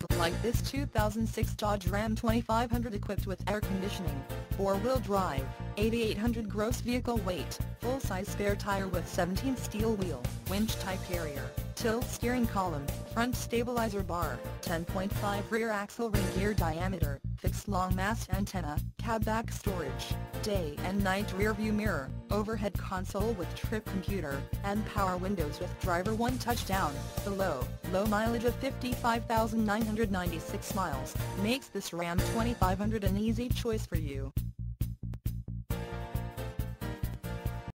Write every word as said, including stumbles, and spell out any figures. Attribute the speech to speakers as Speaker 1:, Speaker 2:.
Speaker 1: Like this two thousand six Dodge Ram twenty-five hundred equipped with air conditioning, four-wheel drive, eighty-eight hundred gross vehicle weight, full-size spare tire with seventeen steel wheel, winch-type carrier, tilt steering column, front stabilizer bar, ten point five rear axle ring gear diameter, fixed long mast antenna, cab back storage, day and night rear view mirror, overhead console with trip computer, and power windows with driver one touchdown. The low, low mileage of fifty-five thousand nine hundred ninety-six miles makes this Ram twenty-five hundred an easy choice for you.